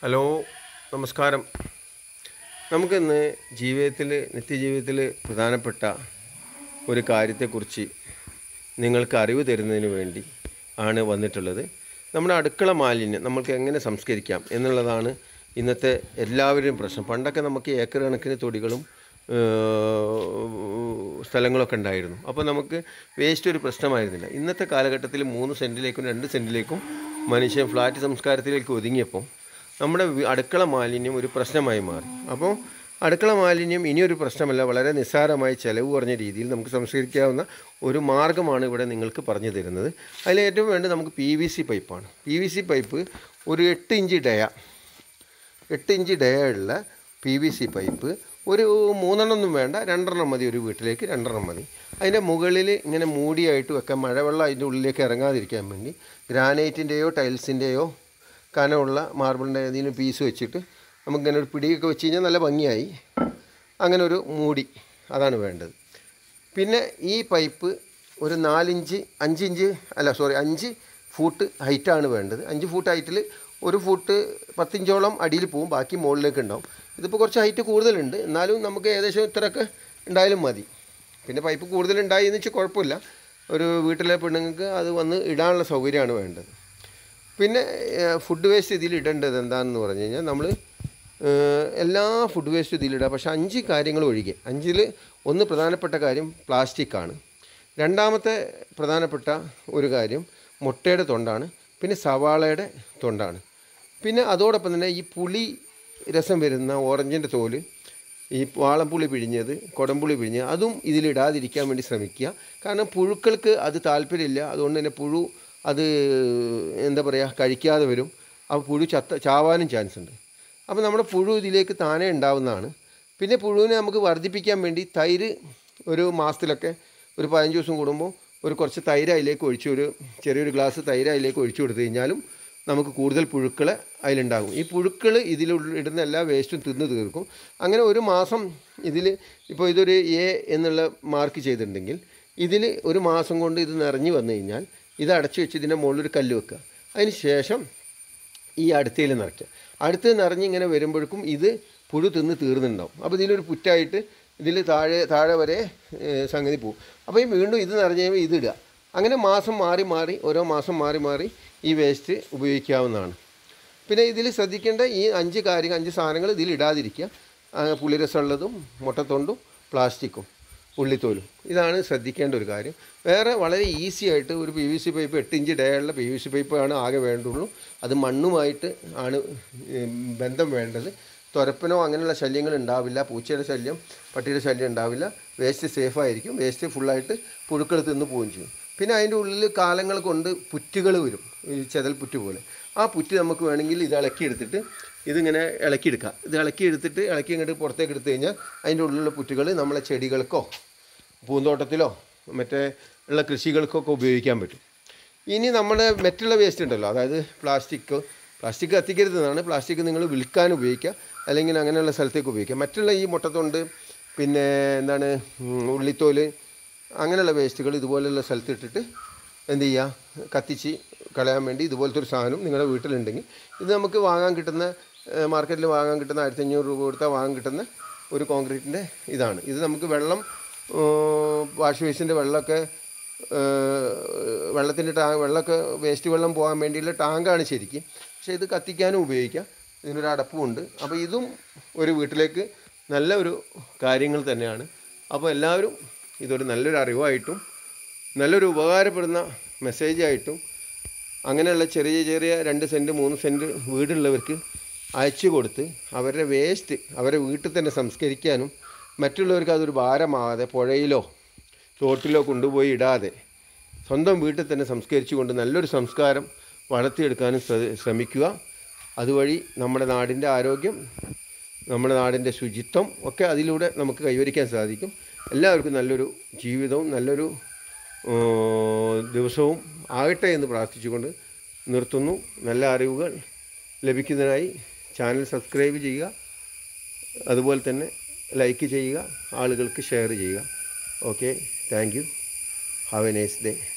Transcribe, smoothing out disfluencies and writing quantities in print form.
Hello നമസ്കാരം. നമുക്കിന്ന് നിത്യജീവിതത്തിൽ പ്രധാനപ്പെട്ട ഒരു കാര്യത്തെക്കുറിച്ച് നിങ്ങൾക്ക് അറിവ് തരുന്നതിന് വേണ്ടി ആണ് വന്നിട്ടുള്ളത്. നമ്മുടെ അടുക്കള മാലിന്യം നമുക്ക് എങ്ങനെ സംസ്കരിക്കാം എന്നുള്ളതാണ് ഇന്നത്തെ എല്ലാവരുടെയും പ്രശ്നം. പണ്ടൊക്കെ നമുക്ക് ഏക്കർ കണക്കിന് തൊടികളും സ്ഥലങ്ങളൊക്കെ ഉണ്ടായിരുന്നു. അപ്പോൾ നമുക്ക് വേസ്റ്റ് ഒരു പ്രശ്നമായിരുന്നില്ല. ഇന്നത്തെ കാലഘട്ടത്തിൽ 3 സെൻറ്റിലേക്കും 2 സെൻറ്റിലേക്കും മനുഷ്യൻ ഫ്ലാറ്റ് സംസ്കാരത്തിലേക്ക് ഒതുങ്ങിയപ്പോൾ നമ്മുടെ അടുക്കള മാലിന്യം ഒരു പ്രശ്നമായി മാറി. അപ്പോൾ അടുക്കള മാലിന്യം ഇനിയൊരു പ്രശ്നമല്ല, വളരെ നിസ്സാരമായി ചിലവ് കുറഞ്ഞ രീതിയിൽ നമുക്ക് സംസ്കരിക്കാവുന്ന ഒരു മാർഗ്ഗമാണ് ഇവിടെ നിങ്ങൾക്ക് പറഞ്ഞു തരുന്നത്. അതിലേറ്റവും വേണ്ടത് നമുക്ക് PVC പൈപ്പാണ്. PVC പൈപ്പ് ഒരു 8 ഇഞ്ച് ഡയ ഉള്ള PVC പൈപ്പ് ഒരു 3 എണ്ണം വേണ്ട, 2 എണ്ണം മതി. ഒരു വീട്ടിലേക്ക് 2 എണ്ണം മതി. അതിൻ്റെ മുകളിൽ ഇങ്ങനെ മൂടിയായിട്ട് വെക്കാം, മഴവെള്ളം അതിൻ്റെ ഉള്ളിലേക്ക് ഇറങ്ങാതിരിക്കാൻ വേണ്ടി. ഗ്രാനൈറ്റിൻ്റെയോ ടൈൽസിൻ്റെയോ കനമുള്ള മാർബിളിൻ്റെ ഏതെങ്കിലും പീസ് വെച്ചിട്ട് നമുക്കിങ്ങനെ ഒരു പിടിയൊക്കെ വെച്ച് കഴിഞ്ഞാൽ നല്ല ഭംഗിയായി. അങ്ങനെ ഒരു മൂടി, അതാണ് വേണ്ടത്. പിന്നെ ഈ പൈപ്പ് ഒരു 5 ഫൂട്ട് ഹൈറ്റാണ് വേണ്ടത്. 5 ഫൂട്ട് ഹൈറ്റിൽ 1 ഫൂട്ട് 10 ഇഞ്ചോളം അടിയിൽ പോവും, ബാക്കി മുകളിലേക്ക് ഉണ്ടാവും. ഇതിപ്പോൾ കുറച്ച് ഹൈറ്റ് കൂടുതലുണ്ട്, എന്നാലും നമുക്ക് ഏകദേശം ഇത്രയൊക്കെ ഉണ്ടായാലും മതി. പിന്നെ പൈപ്പ് കൂടുതലുണ്ടായി എന്ന് വെച്ചാൽ കുഴപ്പമില്ല, ഒരു വീട്ടിലെ പെണ്ണുങ്ങൾക്ക് അത് വന്ന് ഇടാനുള്ള സൗകര്യമാണ് വേണ്ടത്. പിന്നെ ഫുഡ് വേസ്റ്റ് ഇതിൽ ഇടേണ്ടത് എന്താണെന്ന് പറഞ്ഞു കഴിഞ്ഞാൽ നമ്മൾ എല്ലാ ഫുഡ് വേസ്റ്റ് ഇതിലിടുക, പക്ഷേ 5 കാര്യങ്ങൾ ഒഴികെ. 5-ൽ 1 പ്രധാനപ്പെട്ട കാര്യം പ്ലാസ്റ്റിക്കാണ്. രണ്ടാമത്തെ പ്രധാനപ്പെട്ട ഒരു കാര്യം മുട്ടയുടെ തൊണ്ടാണ്. പിന്നെ സവാളയുടെ തൊണ്ടാണ്. പിന്നെ അതോടൊപ്പം തന്നെ ഈ പുളി രസം വരുന്ന ഓറഞ്ചിൻ്റെ തോല്, ഈ വാളംപുളി പിഴിഞ്ഞത്, കുടംപുളി പിഴിഞ്ഞത്, അതും ഇതിലിടാതിരിക്കാൻ വേണ്ടി ശ്രമിക്കുക. കാരണം പുഴുക്കൾക്ക് അത് താല്പര്യമില്ല. അതുകൊണ്ട് തന്നെ പുഴു അത് എന്താ പറയുക, കഴിക്കാതെ വരും. അപ്പോൾ പുഴു ചാവാനും ചാൻസ് ഉണ്ട്. അപ്പോൾ നമ്മുടെ പുഴു ഇതിലേക്ക് താനേ ഉണ്ടാവുന്നതാണ്. പിന്നെ പുഴുവിനെ നമുക്ക് വർദ്ധിപ്പിക്കാൻ വേണ്ടി തൈര് ഒരു മാസത്തിലൊക്കെ ഒരു 15 ദിവസം കൂടുമ്പോൾ കുറച്ച് തൈര് അതിലേക്ക് ഒഴിച്ച്, ചെറിയൊരു ഗ്ലാസ് തൈര് അതിലേക്ക് ഒഴിച്ചു കൊടുത്തു കഴിഞ്ഞാലും നമുക്ക് കൂടുതൽ പുഴുക്കൾ അതിലുണ്ടാകും. ഈ പുഴുക്കൾ ഇതിലിടുന്ന എല്ലാ വേസ്റ്റും തിന്ന് തീർക്കും. അങ്ങനെ ഒരു മാസം ഇതിൽ ഇപ്പോൾ ഇതൊരു A എന്നുള്ള മാർക്ക് ചെയ്തിട്ടുണ്ടെങ്കിൽ ഇതിൽ ഒരു മാസം കൊണ്ട് ഇത് നിറഞ്ഞു വന്നു കഴിഞ്ഞാൽ ഇത് അടച്ചു വെച്ച് ഇതിൻ്റെ മുകളിലൊരു കല്ല് വെക്കുക. അതിന് ശേഷം ഈ അടുത്തയിൽ നിറയ്ക്കുക. അടുത്ത് നിറഞ്ഞ് ഇങ്ങനെ വരുമ്പോഴേക്കും ഇത് പുഴു തിന്ന് തീർന്നുണ്ടാവും. അപ്പോൾ ഇതിലൊരു പുറ്റായിട്ട് ഇതിൽ താഴെ വരെ സംഗതി പോകും. അപ്പോൾ ഈ വീണ്ടും ഇത് നിറഞ്ഞ് കഴിയുമ്പോൾ ഇതിടുക. അങ്ങനെ മാസം മാറി ഓരോ മാസം മാറി ഈ വേസ്റ്റ് ഉപയോഗിക്കാവുന്നതാണ്. പിന്നെ ഇതിൽ ശ്രദ്ധിക്കേണ്ട ഈ 5 സാധനങ്ങൾ ഇതിൽ ഇടാതിരിക്കുക. പുളിരസമുള്ളതും മുട്ടത്തൊണ്ടും പ്ലാസ്റ്റിക്കും ഉള്ളിത്തോലും, ഇതാണ് ശ്രദ്ധിക്കേണ്ട ഒരു കാര്യം. വേറെ വളരെ ഈസി ആയിട്ട് ഒരു PVC പൈപ്പ് 8 ഇഞ്ച് ഡയുള്ള PVC പൈപ്പാണ് ആകെ വേണ്ടുള്ളൂ. അത് മണ്ണുമായിട്ട് ആണ് ബന്ധം വേണ്ടത്. തുരപ്പനോ അങ്ങനെയുള്ള ശല്യങ്ങൾ ഉണ്ടാവില്ല, പൂച്ചയുടെ ശല്യം, പട്ടിയുടെ ശല്യം ഉണ്ടാവില്ല. വേസ്റ്റ് സേഫായിരിക്കും. വേസ്റ്റ് ഫുള്ളായിട്ട് പുഴുക്കൾ തിന്ന് പോവുകയും ചെയ്യും. പിന്നെ അതിൻ്റെ ഉള്ളിൽ കാലങ്ങൾ കൊണ്ട് പുറ്റുകൾ വരും, ചെതൽ പുറ്റ് പോലെ. ആ പുറ്റ് നമുക്ക് വേണമെങ്കിൽ ഇത് ഇളക്കിയെടുത്തിട്ട് ഇതിങ്ങനെ ഇളക്കിയെടുക്കാം. ഇത് ഇളക്കി ഇങ്ങോട്ട് പുറത്തേക്ക് എടുത്തു കഴിഞ്ഞാൽ അതിൻ്റെ ഉള്ളിലുള്ള പുറ്റുകൾ നമ്മളെ ചെടികൾക്കോ പൂന്തോട്ടത്തിലോ മറ്റേ ഉള്ള കൃഷികൾക്കൊക്കെ ഉപയോഗിക്കാൻ പറ്റും. ഇനി നമ്മുടെ മറ്റുള്ള വേസ്റ്റ് ഉണ്ടല്ലോ, അതായത് പ്ലാസ്റ്റിക് കത്തിക്കരുതെന്നാണ്. പ്ലാസ്റ്റിക് നിങ്ങൾ വിൽക്കാൻ ഉപയോഗിക്കുക, അല്ലെങ്കിൽ അങ്ങനെയുള്ള സ്ഥലത്തേക്ക് ഉപയോഗിക്കുക. മറ്റുള്ള ഈ മുട്ടത്തൊണ്ട്, പിന്നെ എന്താണ് ഉള്ളിത്തോല്, അങ്ങനെയുള്ള വേസ്റ്റുകൾ ഇതുപോലെയുള്ള സ്ഥലത്തിട്ടിട്ട് എന്ത് ചെയ്യുക, കത്തിച്ച് കളയാൻ വേണ്ടി ഇതുപോലത്തെ ഒരു സാധനം നിങ്ങളുടെ വീട്ടിലുണ്ടെങ്കിൽ ഇത് നമുക്ക് മാർക്കറ്റിൽ വാങ്ങാൻ കിട്ടുന്ന 1500 രൂപ കൊടുത്താൽ വാങ്ങാൻ കിട്ടുന്ന ഒരു കോൺക്രീറ്റിൻ്റെ ഇതാണ്. ഇത് നമുക്ക് വാഷ് ബേസിൻ്റെ വെള്ളമൊക്കെ വെള്ളമൊക്കെ വേസ്റ്റ് വെള്ളം പോകാൻ വേണ്ടിയുള്ള ടാങ്കാണ് ശരിക്കും. പക്ഷേ ഇത് കത്തിക്കാനും ഉപയോഗിക്കാം. ഇതിനൊരു അടപ്പുമുണ്ട്. അപ്പോൾ ഇതും ഒരു വീട്ടിലേക്ക് നല്ല ഒരു കാര്യങ്ങൾ തന്നെയാണ്. അപ്പോൾ എല്ലാവരും ഇതൊരു നല്ലൊരു അറിവായിട്ടും നല്ലൊരു ഉപകാരപ്പെടുന്ന മെസ്സേജായിട്ടും അങ്ങനെയുള്ള ചെറിയ 2 സെൻറ്റ് 3 സെൻറ്റ് വീടുള്ളവർക്ക് അയച്ചു കൊടുത്ത് അവരുടെ വേസ്റ്റ് അവരുടെ വീട്ടിൽ തന്നെ സംസ്കരിക്കാനും മറ്റുള്ളവർക്ക് അതൊരു ഭാരമാകാതെ പുഴയിലോ തോട്ടിലോ കൊണ്ടുപോയി ഇടാതെ സ്വന്തം വീട്ടിൽ തന്നെ സംസ്കരിച്ചുകൊണ്ട് നല്ലൊരു സംസ്കാരം വളർത്തിയെടുക്കാനും ശ്രമിക്കുക. അതുവഴി നമ്മുടെ നാടിൻ്റെ ആരോഗ്യം, നമ്മുടെ നാടിൻ്റെ ശുചിത്വം ഒക്കെ അതിലൂടെ നമുക്ക് കൈവരിക്കാൻ സാധിക്കും. എല്ലാവർക്കും നല്ലൊരു ജീവിതവും നല്ലൊരു ദിവസവും ആകട്ടെ എന്ന് പ്രാർത്ഥിച്ചുകൊണ്ട് നിർത്തുന്നു. നല്ല അറിവുകൾ ലഭിക്കുന്നതിനായി ചാനൽ സബ്സ്ക്രൈബ് ചെയ്യുക, അതുപോലെ തന്നെ ലൈക്ക് ചെയ്യുക, ആളുകൾക്ക് ഷെയർ ചെയ്യുക. Okay, thank you. Have a nice day.